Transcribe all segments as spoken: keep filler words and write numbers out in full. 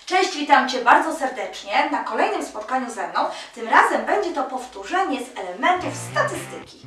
Cześć, witam Cię bardzo serdecznie na kolejnym spotkaniu ze mną. Tym razem będzie to powtórzenie z elementów statystyki.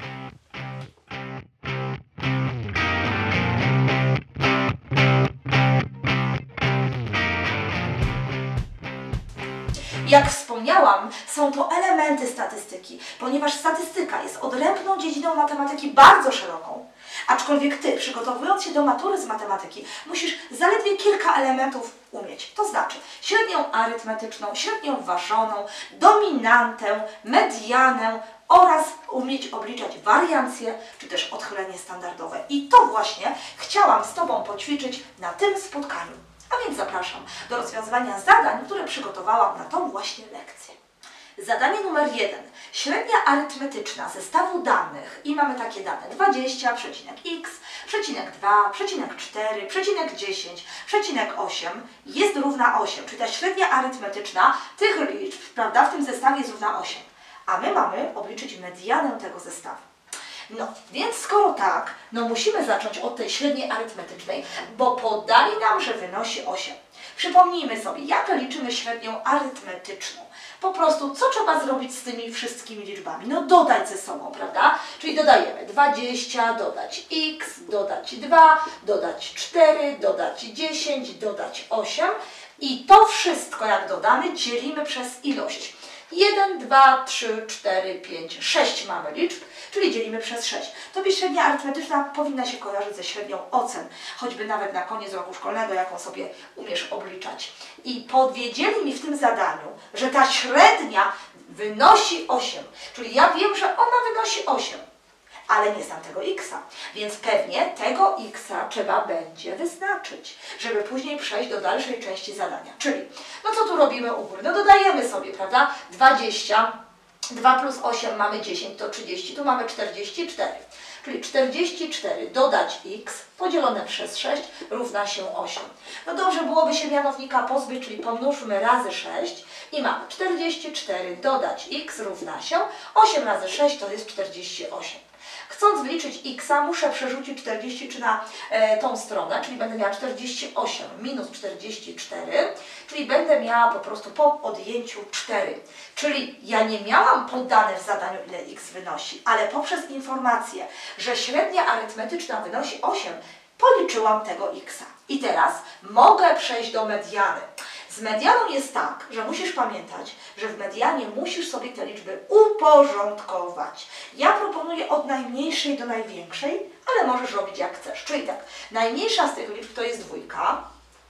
Jak wspomniałam, są to elementy statystyki, ponieważ statystyka jest odrębną dziedziną matematyki bardzo szeroką. Aczkolwiek Ty, przygotowując się do matury z matematyki, musisz zaledwie kilka elementów umieć. To znaczy średnią arytmetyczną, średnią ważoną, dominantę, medianę oraz umieć obliczać wariancje, czy też odchylenie standardowe. I to właśnie chciałam z Tobą poćwiczyć na tym spotkaniu. A więc zapraszam do rozwiązywania zadań, które przygotowałam na tą właśnie lekcję. Zadanie numer jeden. Średnia arytmetyczna zestawu danych i mamy takie dane dwadzieścia, przecinek x, przecinek dwa, przecinek cztery, przecinek dziesięć, przecinek osiem jest równa osiem, czyli ta średnia arytmetyczna tych liczb, prawda, w tym zestawie jest równa osiem. A my mamy obliczyć medianę tego zestawu. No, więc skoro tak, no musimy zacząć od tej średniej arytmetycznej, bo podali nam, że wynosi osiem. Przypomnijmy sobie, jak liczymy średnią arytmetyczną. Po prostu, co trzeba zrobić z tymi wszystkimi liczbami? No dodać ze sobą, prawda? Czyli dodajemy dwadzieścia, dodać x, dodać dwa, dodać cztery, dodać dziesięć, dodać osiem i to wszystko, jak dodamy, dzielimy przez ilość. jeden, dwa, trzy, cztery, pięć, sześć mamy liczb, czyli dzielimy przez sześć. Tobie średnia arytmetyczna powinna się kojarzyć ze średnią ocen, choćby nawet na koniec roku szkolnego, jaką sobie umiesz obliczać. I powiedzieli mi w tym zadaniu, że ta średnia wynosi osiem, czyli ja wiem, że ona wynosi osiem. Ale nie znam tego x-a, więc pewnie tego x-a trzeba będzie wyznaczyć, żeby później przejść do dalszej części zadania. Czyli, no co tu robimy u góry? No dodajemy sobie, prawda? dwadzieścia, dwa plus osiem mamy dziesięć, to trzydzieści, tu mamy czterdzieści cztery. Czyli czterdzieści cztery dodać x podzielone przez sześć równa się osiem. No dobrze byłoby się mianownika pozbyć, czyli pomnóżmy razy sześć i mamy czterdzieści cztery dodać x równa się osiem razy sześć to jest czterdzieści osiem. Chcąc wyliczyć x-a, muszę przerzucić czterdzieści trzy na e, tą stronę, czyli będę miała czterdzieści osiem minus czterdzieści cztery, czyli będę miała po prostu po odjęciu cztery. Czyli ja nie miałam podane w zadaniu, ile x wynosi, ale poprzez informację, że średnia arytmetyczna wynosi osiem, policzyłam tego x-a. I teraz mogę przejść do mediany. Z medianą jest tak, że musisz pamiętać, że w medianie musisz sobie te liczby uporządkować. Ja proponuję od najmniejszej do największej, ale możesz robić jak chcesz. Czyli tak, najmniejsza z tych liczb to jest dwójka,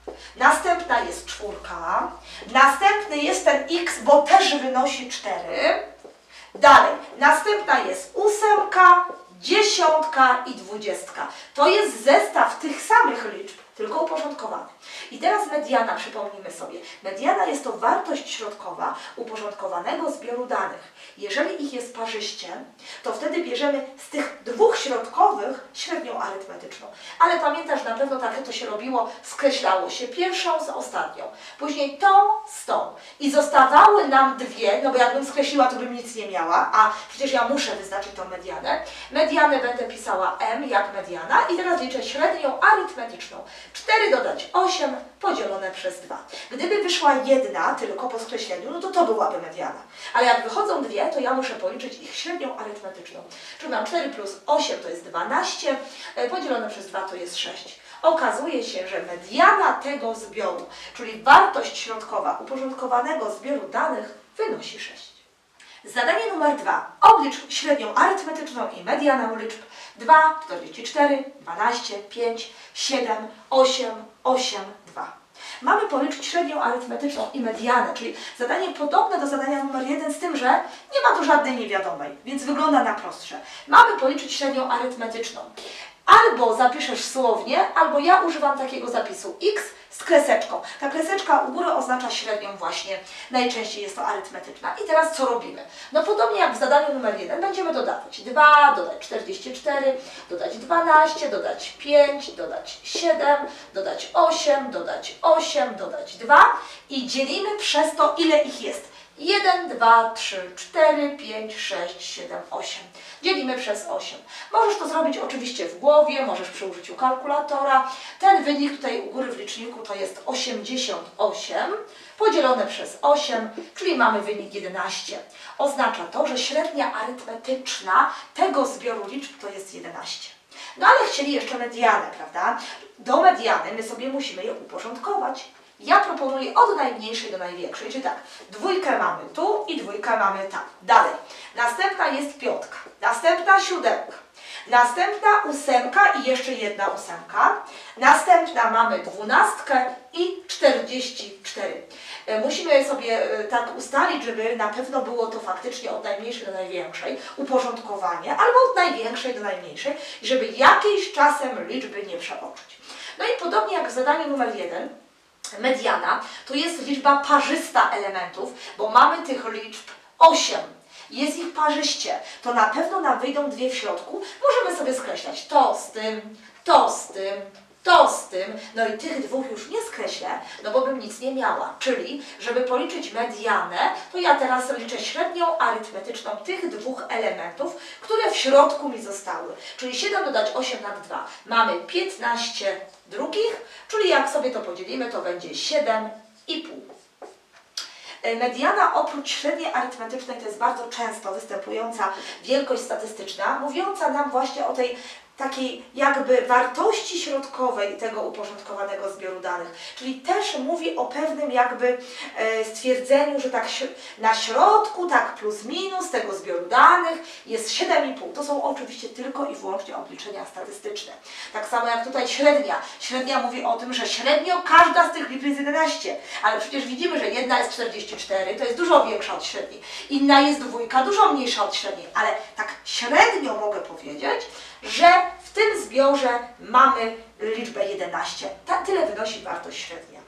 następna jest czwórka, następny jest ten x, bo też wynosi cztery. Dalej, następna jest ósemka, dziesiątka i dwudziestka. To jest zestaw tych samych liczb, tylko uporządkowany. I teraz mediana, przypomnijmy sobie. Mediana jest to wartość środkowa uporządkowanego zbioru danych. Jeżeli ich jest parzyście, to wtedy bierzemy z tych dwóch środkowych średnią arytmetyczną. Ale pamiętasz, na pewno tak to się robiło, skreślało się pierwszą z ostatnią, później tą z tą. I zostawały nam dwie, no bo jakbym skreśliła, to bym nic nie miała, a przecież ja muszę wyznaczyć tą medianę. Medianę będę pisała m jak mediana i teraz liczę średnią arytmetyczną. cztery dodać osiem podzielone przez dwa. Gdyby wyszła jedna tylko po skreśleniu, no to to byłaby mediana. Ale jak wychodzą dwie, to ja muszę policzyć ich średnią arytmetyczną. Czyli mam cztery plus osiem to jest dwanaście, podzielone przez dwa to jest sześć. Okazuje się, że mediana tego zbioru, czyli wartość środkowa uporządkowanego zbioru danych wynosi sześć. Zadanie numer dwa. Oblicz średnią arytmetyczną i medianę liczb dwa, czterdzieści cztery, dwanaście, pięć, siedem, osiem, osiem, dwa. Mamy policzyć średnią arytmetyczną i medianę, czyli zadanie podobne do zadania numer jeden, z tym, że nie ma tu żadnej niewiadomej, więc wygląda na prostsze. Mamy policzyć średnią arytmetyczną. Albo zapiszesz słownie, albo ja używam takiego zapisu x z kreseczką. Ta kreseczka u góry oznacza średnią właśnie, najczęściej jest to arytmetyczna. I teraz co robimy? No podobnie jak w zadaniu numer jeden będziemy dodawać dwa, dodać czterdzieści cztery, dodać dwanaście, dodać pięć, dodać siedem, dodać osiem, dodać osiem, dodać dwa i dzielimy przez to, ile ich jest. jeden, dwa, trzy, cztery, pięć, sześć, siedem, osiem. Dzielimy przez osiem. Możesz to zrobić oczywiście w głowie, możesz przy użyciu kalkulatora. Ten wynik tutaj u góry w liczniku to jest osiemdziesiąt osiem podzielone przez osiem, czyli mamy wynik jedenaście. Oznacza to, że średnia arytmetyczna tego zbioru liczb to jest jedenaście. No ale chcieli jeszcze medianę, prawda? Do mediany my sobie musimy je uporządkować. Ja proponuję od najmniejszej do największej, czyli tak, dwójkę mamy tu i dwójkę mamy tam. Dalej, następna jest piątka, następna siódemka, następna ósemka i jeszcze jedna ósemka, następna mamy dwunastkę i czterdzieści cztery. Musimy sobie tak ustalić, żeby na pewno było to faktycznie od najmniejszej do największej, uporządkowanie, albo od największej do najmniejszej, żeby jakiejś czasem liczby nie przeoczyć. No i podobnie jak w zadaniu numer jeden, mediana to jest liczba parzysta elementów, bo mamy tych liczb osiem. Jest ich parzyście, to na pewno nam wyjdą dwie w środku. Możemy sobie skreślać to z tym, to z tym, to z tym, no i tych dwóch już nie skreślę, no bo bym nic nie miała. Czyli, żeby policzyć medianę, to ja teraz liczę średnią arytmetyczną tych dwóch elementów, które w środku mi zostały. Czyli siedem dodać osiem na dwa. Mamy piętnaście drugich, czyli jak sobie to podzielimy, to będzie siedem i pół. Mediana oprócz średniej arytmetycznej to jest bardzo często występująca wielkość statystyczna, mówiąca nam właśnie o tej takiej jakby wartości środkowej tego uporządkowanego zbioru danych. Czyli też mówi o pewnym jakby e, stwierdzeniu, że tak na środku, tak plus minus tego zbioru danych jest siedem i pół. To są oczywiście tylko i wyłącznie obliczenia statystyczne. Tak samo jak tutaj średnia. Średnia mówi o tym, że średnio każda z tych liczb jest jedenaście, ale przecież widzimy, że jedna jest czterdzieści cztery, to jest dużo większa od średniej. Inna jest dwójka, dużo mniejsza od średniej, ale tak średnio mogę powiedzieć, że w tym zbiorze mamy liczbę jedenaście. Ta, tyle wynosi wartość średnia.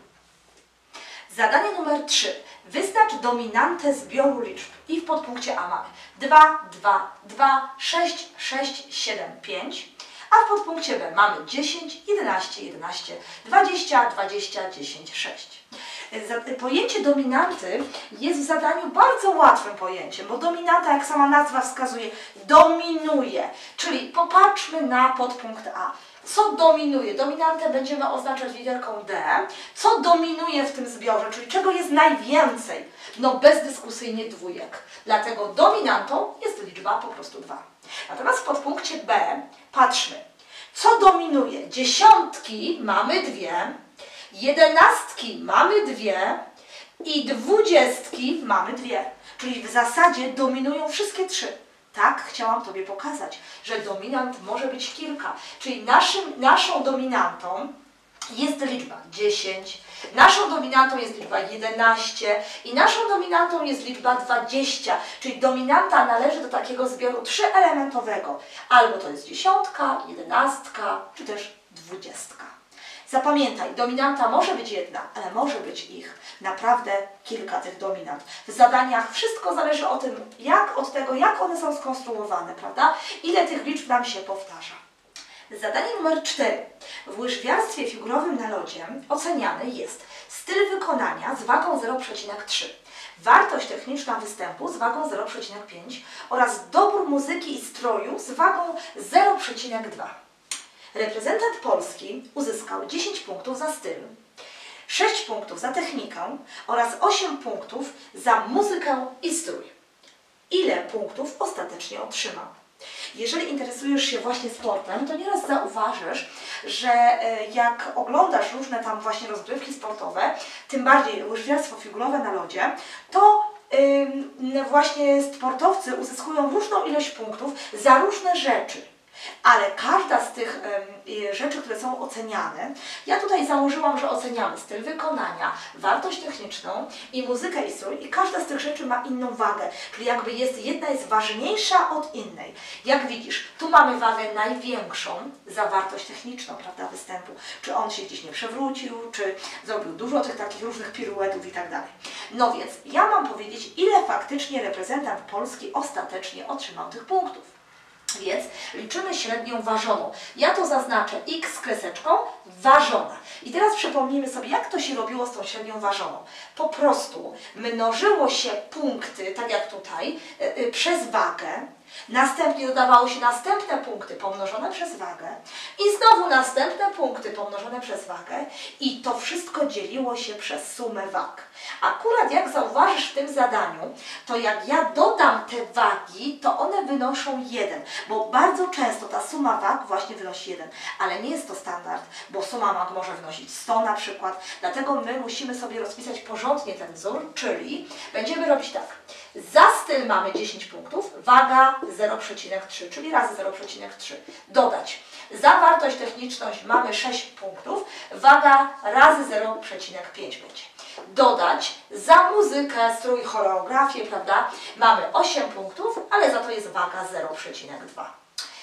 Zadanie numer trzy. Wyznacz dominantę zbioru liczb. I w podpunkcie A mamy dwa, dwa, dwa, sześć, sześć, siedem, pięć. A w podpunkcie B mamy dziesięć, jedenaście, jedenaście, dwadzieścia, dwadzieścia, dziesięć, sześć. Pojęcie dominanty jest w zadaniu bardzo łatwym pojęciem, bo dominanta, jak sama nazwa wskazuje, dominuje. Czyli popatrzmy na podpunkt A. Co dominuje? Dominantę będziemy oznaczać literką D. Co dominuje w tym zbiorze, czyli czego jest najwięcej? No bezdyskusyjnie dwójek. Dlatego dominantą jest liczba po prostu dwa. Natomiast w podpunkcie B patrzmy. Co dominuje? Dziesiątki mamy dwie, jedenastki mamy dwie i dwudziestki mamy dwie. Czyli w zasadzie dominują wszystkie trzy. Tak chciałam Tobie pokazać, że dominant może być kilka. Czyli naszym, naszą dominantą jest liczba dziesięć, naszą dominantą jest liczba jedenaście i naszą dominantą jest liczba dwadzieścia. Czyli dominanta należy do takiego zbioru trzyelementowego. Albo to jest dziesiątka, jedenastka, czy też dwudziestka. Zapamiętaj, dominanta może być jedna, ale może być ich naprawdę kilka tych dominant. W zadaniach wszystko zależy o tym, jak, od tego, jak one są skonstruowane, prawda? Ile tych liczb nam się powtarza. Zadanie numer cztery. W łyżwiarstwie figurowym na lodzie oceniany jest styl wykonania z wagą zero przecinek trzy, wartość techniczna występu z wagą zero przecinek pięć oraz dobór muzyki i stroju z wagą zero przecinek dwa. Reprezentant Polski uzyskał dziesięć punktów za styl, sześć punktów za technikę oraz osiem punktów za muzykę i strój. Ile punktów ostatecznie otrzymał? Jeżeli interesujesz się właśnie sportem, to nieraz zauważysz, że jak oglądasz różne tam właśnie rozgrywki sportowe, tym bardziej łyżwiarstwo figurowe na lodzie, to yy, właśnie sportowcy uzyskują różną ilość punktów za różne rzeczy. Ale każda z tych y, rzeczy, które są oceniane, ja tutaj założyłam, że oceniamy styl wykonania, wartość techniczną i muzykę i strój i każda z tych rzeczy ma inną wagę, czyli jakby jest, jedna jest ważniejsza od innej. Jak widzisz, tu mamy wagę największą za wartość techniczną, prawda, występu, czy on się gdzieś nie przewrócił, czy zrobił dużo tych takich różnych piruetów i tak dalej. No więc ja mam powiedzieć, ile faktycznie reprezentant Polski ostatecznie otrzymał tych punktów. Więc liczymy średnią ważoną. Ja to zaznaczę x kreseczką, ważona. I teraz przypomnijmy sobie, jak to się robiło z tą średnią ważoną. Po prostu mnożyło się punkty, tak jak tutaj, yy, yy, przez wagę. Następnie dodawało się następne punkty pomnożone przez wagę i znowu następne punkty pomnożone przez wagę i to wszystko dzieliło się przez sumę wag. Akurat jak zauważysz w tym zadaniu, to jak ja dodam te wagi, to one wynoszą jeden, bo bardzo często ta suma wag właśnie wynosi jeden, ale nie jest to standard, bo suma wag może wynosić sto na przykład, dlatego my musimy sobie rozpisać porządnie ten wzór, czyli będziemy robić tak. Za styl mamy dziesięć punktów, waga zero przecinek trzy, czyli razy zero przecinek trzy. Dodać. Za wartość techniczność mamy sześć punktów, waga razy zero przecinek pięć będzie. Dodać. Za muzykę, strój, choreografię, prawda, mamy osiem punktów, ale za to jest waga zero przecinek dwa.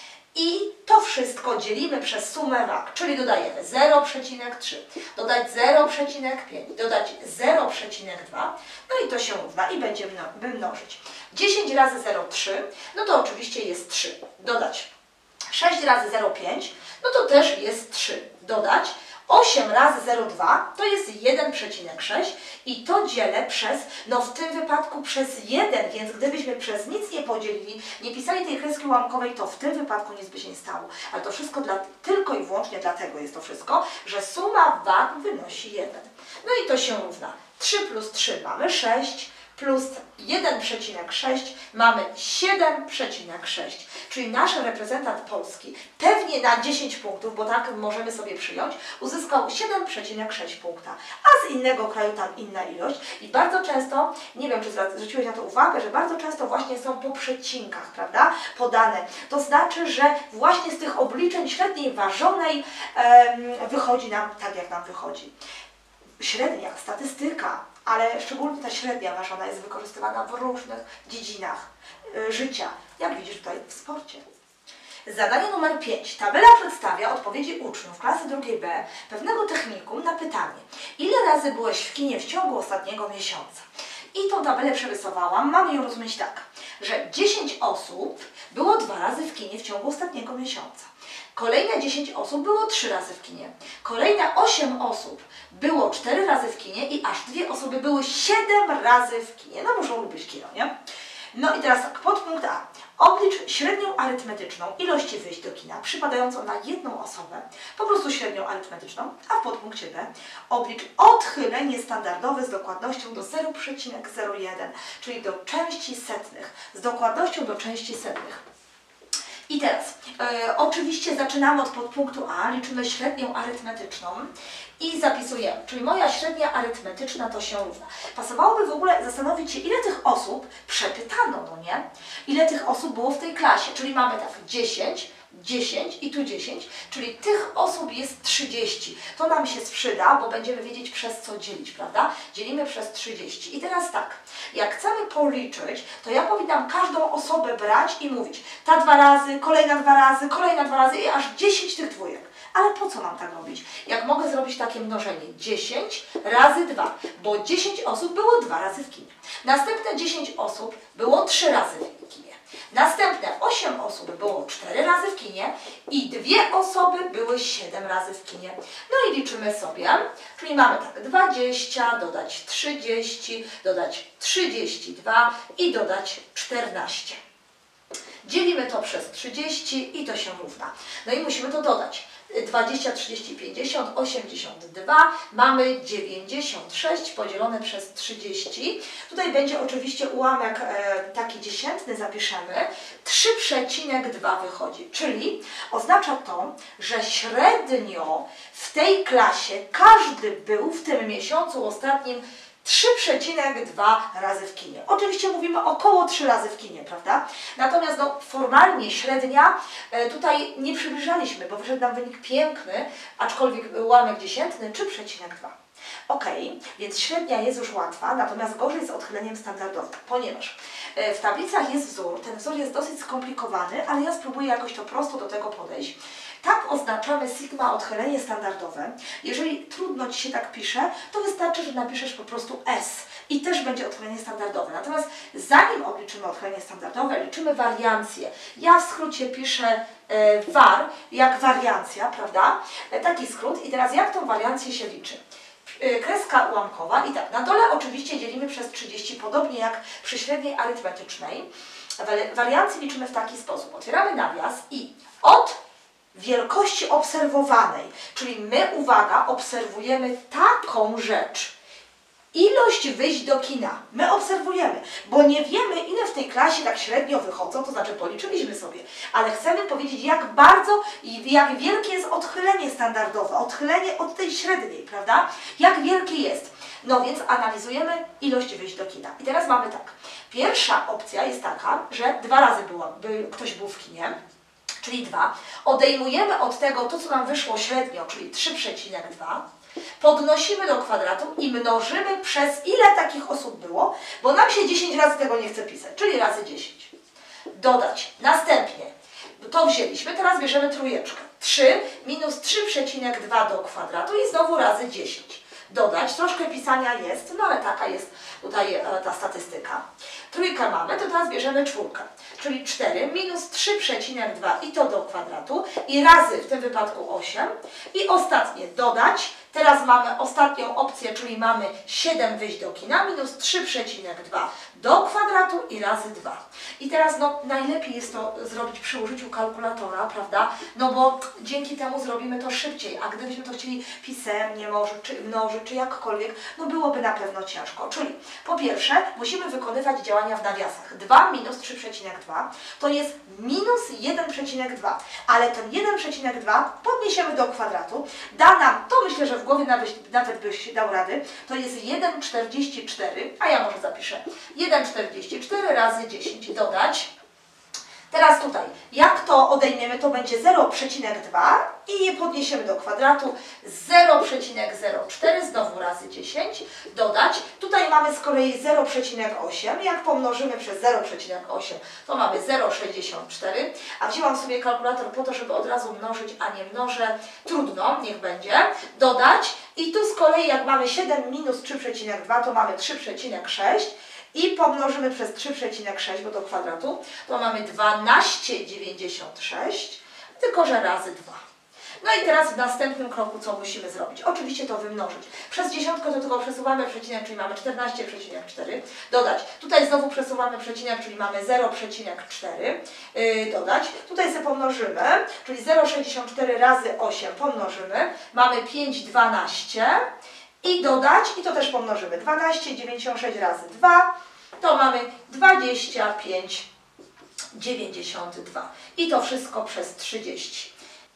I to wszystko dzielimy przez sumę wag, czyli dodajemy zero przecinek trzy, dodać zero przecinek pięć, dodać zero przecinek dwa, no i to się równa i będziemy mnożyć. dziesięć razy zero przecinek trzy, no to oczywiście jest trzy. Dodać sześć razy zero przecinek pięć, no to też jest trzy. Dodać osiem razy zero przecinek dwa to jest jeden przecinek sześć i to dzielę przez, no w tym wypadku przez jeden, więc gdybyśmy przez nic nie podzielili, nie pisali tej kreski ułamkowej, to w tym wypadku nic by się nie stało. Ale to wszystko dla, tylko i wyłącznie dlatego jest to wszystko, że suma wag wynosi jeden. No i to się równa. trzy plus trzy mamy sześć, plus jeden przecinek sześć mamy siedem przecinek sześć. Czyli nasz reprezentant Polski pewnie na dziesięć punktów, bo tak możemy sobie przyjąć, uzyskał siedem przecinek sześć punkta. A z innego kraju tam inna ilość. I bardzo często, nie wiem czy zwróciłeś na to uwagę, że bardzo często właśnie są po przecinkach, prawda, podane. To znaczy, że właśnie z tych obliczeń średniej ważonej em, wychodzi nam tak, jak nam wychodzi. Średnia, statystyka, ale szczególnie ta średnia ważona jest wykorzystywana w różnych dziedzinach y, życia, jak widzisz tutaj w sporcie. Zadanie numer pięć. Tabela przedstawia odpowiedzi uczniów klasy drugiej B pewnego technikum na pytanie: ile razy byłeś w kinie w ciągu ostatniego miesiąca? I tą tabelę przerysowałam. Mamy ją rozumieć tak, że dziesięć osób było dwa razy w kinie w ciągu ostatniego miesiąca. Kolejne dziesięć osób było trzy razy w kinie. Kolejne osiem osób było cztery razy w kinie i aż dwie osoby były siedem razy w kinie. No muszą lubić kino, nie? No i teraz tak, podpunkt A. Oblicz średnią arytmetyczną ilości wyjść do kina przypadającą na jedną osobę, po prostu średnią arytmetyczną, a w podpunkcie B oblicz odchylenie standardowe z dokładnością do zero przecinek zero jeden, czyli do części setnych, z dokładnością do części setnych. I teraz, e, oczywiście zaczynamy od podpunktu A, liczymy średnią arytmetyczną i zapisujemy, czyli moja średnia arytmetyczna to się równa. Pasowałoby w ogóle zastanowić się, ile tych osób przepytano, no nie? Ile tych osób było w tej klasie, czyli mamy tak dziesięć, dziesięć i tu dziesięć, czyli tych osób jest trzydzieści. To nam się sprzyda, bo będziemy wiedzieć przez co dzielić, prawda? Dzielimy przez trzydzieści. I teraz tak, jak chcemy policzyć, to ja powinnam każdą osobę brać i mówić ta dwa razy, kolejna dwa razy, kolejna dwa razy i aż dziesięć tych dwójek. Ale po co mam tak robić? Jak mogę zrobić takie mnożenie? dziesięć razy dwa, bo dziesięć osób było dwa razy w kinie. Następne dziesięć osób było trzy razy w kinie. Następne osiem osób było cztery razy w kinie i dwie osoby były siedem razy w kinie. No i liczymy sobie, czyli mamy tak dwadzieścia, dodać trzydzieści, dodać trzydzieści dwa i dodać czternaście. Dzielimy to przez trzydzieści i to się równa. No i musimy to dodać. dwadzieścia, trzydzieści, pięćdziesiąt, osiemdziesiąt dwa, mamy dziewięćdziesiąt sześć podzielone przez trzydzieści. Tutaj będzie oczywiście ułamek e, taki dziesiętny, zapiszemy. trzy przecinek dwa wychodzi, czyli oznacza to, że średnio w tej klasie każdy był w tym miesiącu ostatnim trzy przecinek dwa razy w kinie. Oczywiście mówimy około trzy razy w kinie, prawda? Natomiast no, formalnie średnia e, tutaj nie przybliżaliśmy, bo wyszedł nam wynik piękny, aczkolwiek ułamek dziesiętny trzy przecinek dwa. Ok, więc średnia jest już łatwa, natomiast gorzej z odchyleniem standardowym, ponieważ e, w tablicach jest wzór, ten wzór jest dosyć skomplikowany, ale ja spróbuję jakoś to prosto do tego podejść. Tak oznaczamy sigma odchylenie standardowe. Jeżeli trudno Ci się tak pisze, to wystarczy, że napiszesz po prostu S. i też będzie odchylenie standardowe. Natomiast zanim obliczymy odchylenie standardowe, liczymy wariancję. Ja w skrócie piszę e, var, jak wariancja, prawda? E, taki skrót. I teraz jak tą wariancję się liczy? E, kreska ułamkowa i tak, na dole oczywiście dzielimy przez trzydzieści, podobnie jak przy średniej arytmetycznej. Wariancję liczymy w taki sposób. Otwieramy nawias i od wielkości obserwowanej, czyli my, uwaga, obserwujemy taką rzecz. Ilość wyjść do kina. My obserwujemy, bo nie wiemy, ile w tej klasie tak średnio wychodzą, to znaczy policzyliśmy sobie, ale chcemy powiedzieć, jak bardzo i jak wielkie jest odchylenie standardowe, odchylenie od tej średniej, prawda? Jak wielkie jest. No więc analizujemy ilość wyjść do kina. I teraz mamy tak. Pierwsza opcja jest taka, że dwa razy było, by ktoś był w kinie, czyli dwa. Odejmujemy od tego to, co nam wyszło średnio, czyli trzy przecinek dwa. Podnosimy do kwadratu i mnożymy przez ile takich osób było, bo nam się dziesięć razy tego nie chce pisać, czyli razy dziesięć. Dodać. Następnie to wzięliśmy, teraz bierzemy trójeczkę. trzy minus trzy przecinek dwa do kwadratu i znowu razy dziesięć. Dodać, troszkę pisania jest, no ale taka jest tutaj e, ta statystyka. Trójkę mamy, to teraz bierzemy czwórkę, czyli cztery minus trzy przecinek dwa i to do kwadratu i razy w tym wypadku osiem i ostatnie dodać. Teraz mamy ostatnią opcję, czyli mamy siedem wyjść do kina minus trzy przecinek dwa do kwadratu i razy dwa. I teraz no, najlepiej jest to zrobić przy użyciu kalkulatora, prawda? No bo dzięki temu zrobimy to szybciej, a gdybyśmy to chcieli pisemnie może, czy mnożyć, czy jakkolwiek, no byłoby na pewno ciężko. Czyli po pierwsze musimy wykonywać działania w nawiasach. dwa minus trzy przecinek dwa to jest minus jeden przecinek dwa, ale ten jeden przecinek dwa podniesiemy do kwadratu, da nam, to myślę, że w głowie nawet, nawet byś dał rady, to jest jeden przecinek czterdzieści cztery, a ja może zapiszę jeden przecinek czterdzieści cztery razy dziesięć dodać. Teraz tutaj, jak to odejmiemy, to będzie zero przecinek dwa i je podniesiemy do kwadratu, zero przecinek zero cztery, znowu razy dziesięć, dodać. Tutaj mamy z kolei zero przecinek osiem, jak pomnożymy przez zero przecinek osiem, to mamy zero przecinek sześćdziesiąt cztery, a wzięłam sobie kalkulator po to, żeby od razu mnożyć, a nie mnożę, trudno, niech będzie, dodać. I tu z kolei, jak mamy siedem minus trzy przecinek dwa, to mamy trzy przecinek sześć. I pomnożymy przez trzy przecinek sześć, bo do kwadratu, to mamy dwanaście przecinek dziewięćdziesiąt sześć, tylko że razy dwa. No i teraz w następnym kroku co musimy zrobić? Oczywiście to wymnożyć. Przez dziesiątkę to tylko przesuwamy przecinek, czyli mamy czternaście przecinek cztery. Dodać. Tutaj znowu przesuwamy przecinek, czyli mamy zero przecinek cztery. Yy, dodać. Tutaj sobie pomnożymy, czyli zero przecinek sześćdziesiąt cztery razy osiem pomnożymy. Mamy pięć przecinek dwanaście. I dodać, i to też pomnożymy, dwanaście przecinek dziewięćdziesiąt sześć razy dwa, to mamy dwadzieścia pięć przecinek dziewięćdziesiąt dwa. I to wszystko przez trzydzieści.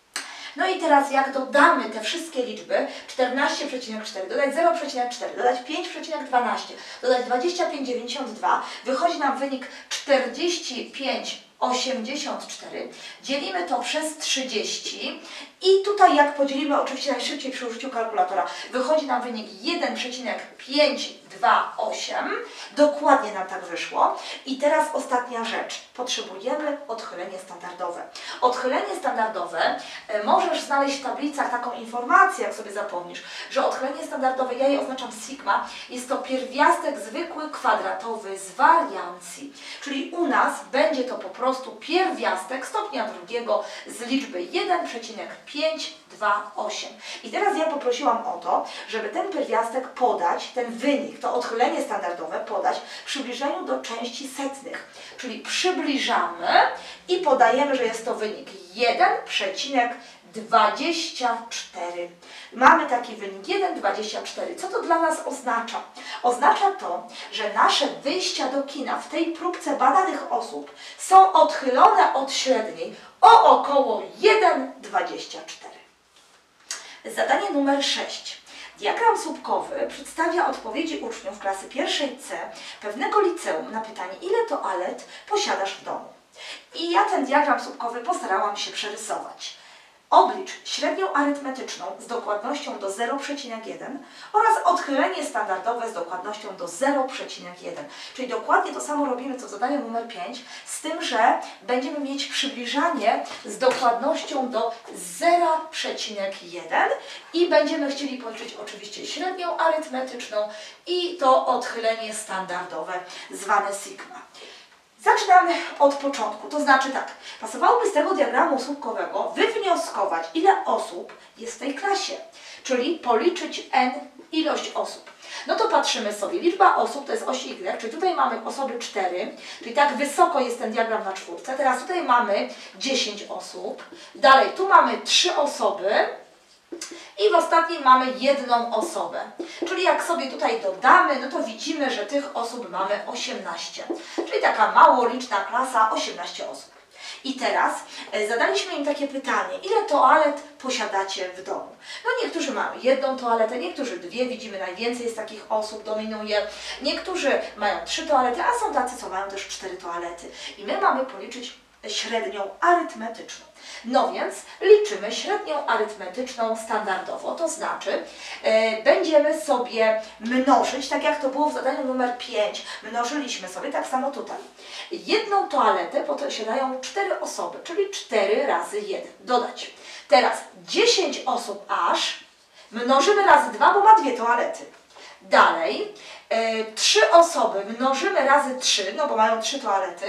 No i teraz jak dodamy te wszystkie liczby, czternaście przecinek cztery, dodać zero przecinek cztery, dodać pięć przecinek dwanaście, dodać dwadzieścia pięć przecinek dziewięćdziesiąt dwa, wychodzi nam wynik czterdzieści pięć przecinek osiemdziesiąt cztery, dzielimy to przez trzydzieści i tutaj jak podzielimy oczywiście najszybciej przy użyciu kalkulatora, wychodzi nam wynik jeden przecinek pięćset dwadzieścia osiem, dokładnie nam tak wyszło. I teraz ostatnia rzecz, potrzebujemy odchylenie standardowe. Odchylenie standardowe e, możesz znaleźć w tablicach taką informację, jak sobie zapomnisz, że odchylenie standardowe, ja je oznaczam sigma, jest to pierwiastek zwykły kwadratowy z wariancji, czyli u nas będzie to po prostu pierwiastek stopnia drugiego z liczby jeden przecinek pięćset dwadzieścia osiem. I teraz ja poprosiłam o to, żeby ten pierwiastek podać, ten wynik, to odchylenie standardowe podać w przybliżeniu do części setnych. Czyli przybliżamy i podajemy, że jest to wynik jeden przecinek dwadzieścia cztery. Mamy taki wynik jeden przecinek dwadzieścia cztery. Co to dla nas oznacza? Oznacza to, że nasze wyjścia do kina w tej próbce badanych osób są odchylone od średniej o około jeden przecinek dwadzieścia cztery. Zadanie numer sześć. Diagram słupkowy przedstawia odpowiedzi uczniów klasy pierwszej C pewnego liceum na pytanie, ile toalet posiadasz w domu. I ja ten diagram słupkowy postarałam się przerysować. Oblicz średnią arytmetyczną z dokładnością do zero przecinek jeden oraz odchylenie standardowe z dokładnością do zero przecinek jeden. Czyli dokładnie to samo robimy co w zadaniu numer pięć, z tym, że będziemy mieć przybliżanie z dokładnością do zero przecinek jeden i będziemy chcieli policzyć oczywiście średnią arytmetyczną i to odchylenie standardowe zwane sigma. Zaczynamy od początku, to znaczy tak, pasowałoby z tego diagramu słupkowego wywnioskować, ile osób jest w tej klasie, czyli policzyć n ilość osób. No to patrzymy sobie, liczba osób to jest oś Y, czyli tutaj mamy osoby cztery, czyli tak wysoko jest ten diagram na czwórce. Teraz tutaj mamy dziesięć osób, dalej tu mamy trzy osoby, i w ostatnim mamy jedną osobę. Czyli jak sobie tutaj dodamy, no to widzimy, że tych osób mamy osiemnaście. Czyli taka mało liczna klasa, osiemnaście osób. I teraz e, zadaliśmy im takie pytanie, ile toalet posiadacie w domu? No niektórzy mają jedną toaletę, niektórzy dwie, widzimy najwięcej jest takich osób, dominuje. Niektórzy mają trzy toalety, a są tacy, co mają też cztery toalety. I my mamy policzyć średnią arytmetyczną. No więc liczymy średnią arytmetyczną standardowo, to znaczy e, będziemy sobie mnożyć, tak jak to było w zadaniu numer pięć, mnożyliśmy sobie tak samo tutaj. Jedną toaletę posiadają cztery osoby, czyli cztery razy jeden. Dodać. Teraz dziesięć osób aż mnożymy razy dwa, bo ma dwie toalety. Dalej e, trzy osoby mnożymy razy trzy, no bo mają trzy toalety.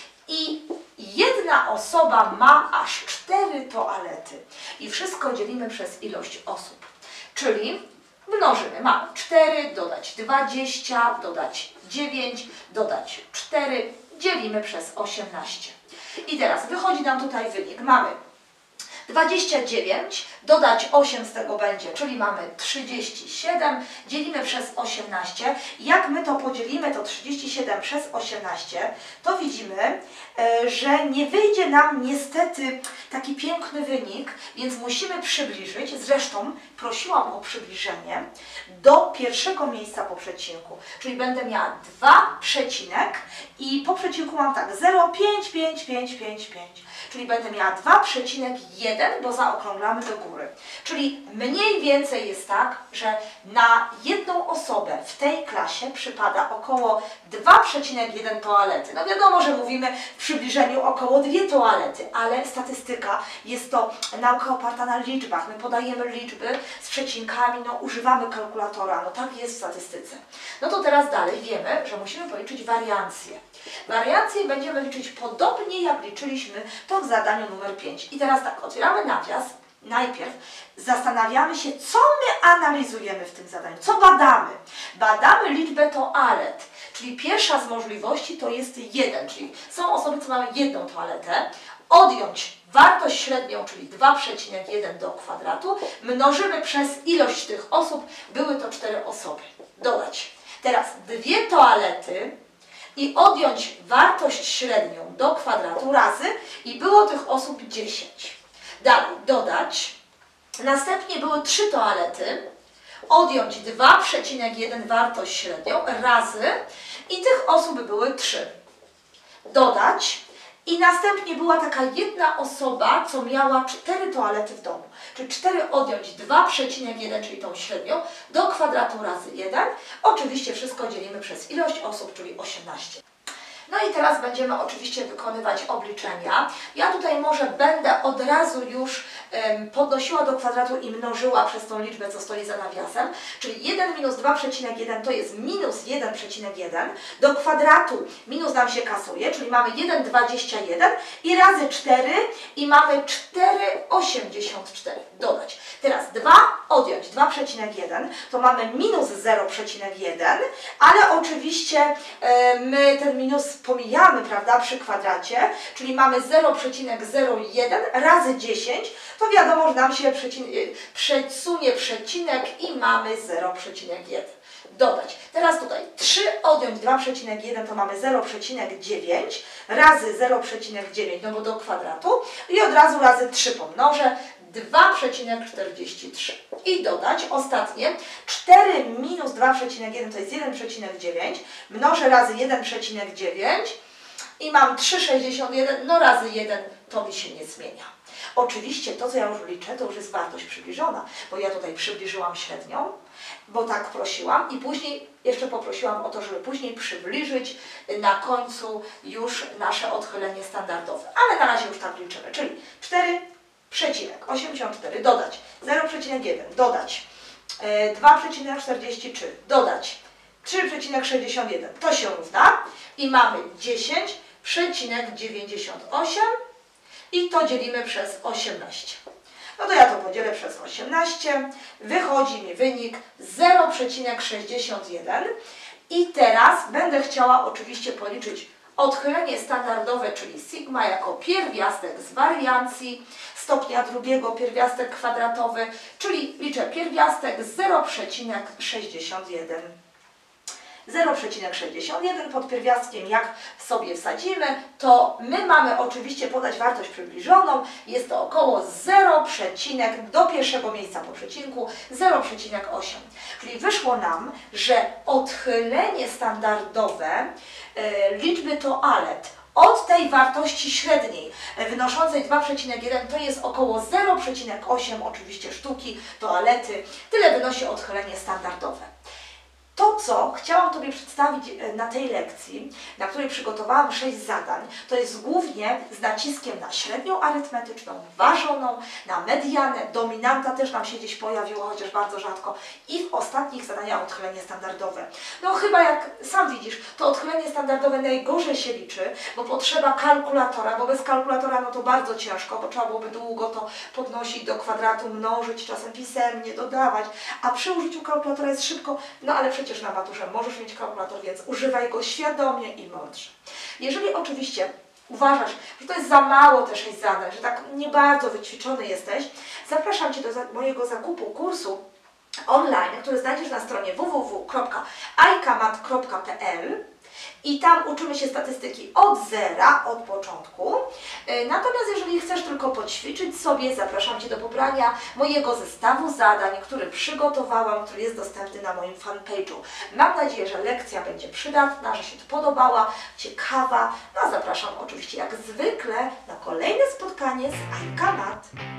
I jedna osoba ma aż cztery toalety. I wszystko dzielimy przez ilość osób. Czyli mnożymy. Mamy cztery, dodać dwadzieścia, dodać dziewięć, dodać cztery, dzielimy przez osiemnaście. I teraz wychodzi nam tutaj wynik. Mamy dwadzieścia dziewięć, dodać osiem z tego będzie, czyli mamy trzydzieści siedem, dzielimy przez osiemnaście. Jak my to podzielimy, to trzydzieści siedem przez osiemnaście, to widzimy, e, że nie wyjdzie nam niestety taki piękny wynik, więc musimy przybliżyć, zresztą prosiłam o przybliżenie do pierwszego miejsca po przecinku, czyli będę miała dwa przecinek i po przecinku mam tak zero przecinek pięć pięć pięć pięć pięć. Czyli będę miała dwa przecinek jeden, bo zaokrąglamy do góry. Czyli mniej więcej jest tak, że na jedną osobę w tej klasie przypada około dwa przecinek jeden toalety. No wiadomo, że mówimy w przybliżeniu około dwie toalety, ale statystyka jest to nauka oparta na liczbach. My podajemy liczby z przecinkami, no używamy kalkulatora, no tak jest w statystyce. No to teraz dalej wiemy, że musimy policzyć wariancję. Wariancję będziemy liczyć podobnie jak liczyliśmy to w zadaniu numer pięć. I teraz tak, otwieramy nawias. Najpierw zastanawiamy się, co my analizujemy w tym zadaniu, co badamy. Badamy liczbę toalet, czyli pierwsza z możliwości to jest jeden, czyli są osoby, co mają jedną toaletę. Odjąć wartość średnią, czyli dwa przecinek jeden do kwadratu, mnożymy przez ilość tych osób, były to cztery osoby. Dodać. Teraz dwie toalety i odjąć wartość średnią do kwadratu razy i było tych osób dziesięć. Dalej dodać, następnie były trzy toalety, odjąć dwa przecinek jeden wartość średnią razy i tych osób były trzy. Dodać i następnie była taka jedna osoba, co miała cztery toalety w domu. Czyli cztery odjąć dwa przecinek jeden, czyli tą średnią, do kwadratu razy jeden. Oczywiście wszystko dzielimy przez ilość osób, czyli osiemnaście. No i teraz będziemy oczywiście wykonywać obliczenia. Ja tutaj może będę od razu już um, podnosiła do kwadratu i mnożyła przez tą liczbę, co stoi za nawiasem. Czyli jeden minus dwa przecinek jeden to jest minus jeden przecinek jeden. Do kwadratu minus nam się kasuje, czyli mamy jeden przecinek dwadzieścia jeden i razy cztery i mamy cztery przecinek osiemdziesiąt cztery. Dodać. Teraz dwa odjąć dwa przecinek jeden to mamy minus zero przecinek jeden, ale oczywiście e, my ten minus pomijamy, prawda, przy kwadracie, czyli mamy zero przecinek zero jeden razy dziesięć, to wiadomo, że nam się przecin przesunie przecinek i mamy zero przecinek jeden. Dodać. Teraz tutaj trzy odjąć dwa przecinek jeden to mamy zero przecinek dziewięć razy zero przecinek dziewięć, no bo do kwadratu i od razu razy trzy pomnożę, dwa przecinek czterdzieści trzy. I dodać ostatnie, cztery minus dwa przecinek jeden to jest jeden przecinek dziewięć, mnożę razy jeden przecinek dziewięć i mam trzy przecinek sześćdziesiąt jeden, no razy jeden to mi się nie zmienia. Oczywiście to, co ja już liczę, to już jest wartość przybliżona, bo ja tutaj przybliżyłam średnią, bo tak prosiłam i później jeszcze poprosiłam o to, żeby później przybliżyć na końcu już nasze odchylenie standardowe. Ale na razie już tak liczymy, czyli cztery przecinek osiemdziesiąt cztery dodać zero przecinek jeden dodać dwa przecinek czterdzieści trzy dodać trzy przecinek sześćdziesiąt jeden, to się równa i mamy dziesięć przecinek dziewięćdziesiąt osiem i to dzielimy przez osiemnaście. No to ja to podzielę przez osiemnaście, wychodzi mi wynik zero przecinek sześćdziesiąt jeden i teraz będę chciała oczywiście policzyć odchylenie standardowe, czyli sigma jako pierwiastek z wariancji stopnia drugiego, pierwiastek kwadratowy, czyli liczę pierwiastek zero przecinek sześćdziesiąt jeden. zero przecinek sześćdziesiąt jeden pod pierwiastkiem, jak sobie wsadzimy, to my mamy oczywiście podać wartość przybliżoną, jest to około zero, do pierwszego miejsca po przecinku zero przecinek osiem. Czyli wyszło nam, że odchylenie standardowe e, liczby toalet od tej wartości średniej wynoszącej dwa przecinek jeden to jest około zero przecinek osiem oczywiście sztuki toalety. Tyle wynosi odchylenie standardowe. To, co chciałam Tobie przedstawić na tej lekcji, na której przygotowałam sześć zadań, to jest głównie z naciskiem na średnią arytmetyczną, ważoną, na medianę, dominanta też nam się gdzieś pojawiło, chociaż bardzo rzadko i w ostatnich zadaniach odchylenie standardowe. No chyba jak sam widzisz, to odchylenie standardowe najgorzej się liczy, bo potrzeba kalkulatora, bo bez kalkulatora no to bardzo ciężko, bo trzeba byłoby długo to podnosić do kwadratu, mnożyć, czasem pisemnie, dodawać, a przy użyciu kalkulatora jest szybko, no ale przecież na maturze możesz mieć kalkulator, więc używaj go świadomie i mądrze. Jeżeli oczywiście uważasz, że to jest za mało te sześć zadań, że tak nie bardzo wyćwiczony jesteś, zapraszam Cię do za mojego zakupu kursu online, który znajdziesz na stronie w w w kropka ajkamat kropka p l i tam uczymy się statystyki od zera, od początku. Natomiast jeżeli chcesz tylko poćwiczyć sobie, zapraszam Cię do pobrania mojego zestawu zadań, który przygotowałam, który jest dostępny na moim fanpage'u. Mam nadzieję, że lekcja będzie przydatna, że się Ci podobała, ciekawa. No a zapraszam oczywiście jak zwykle na kolejne spotkanie z Ajkamat.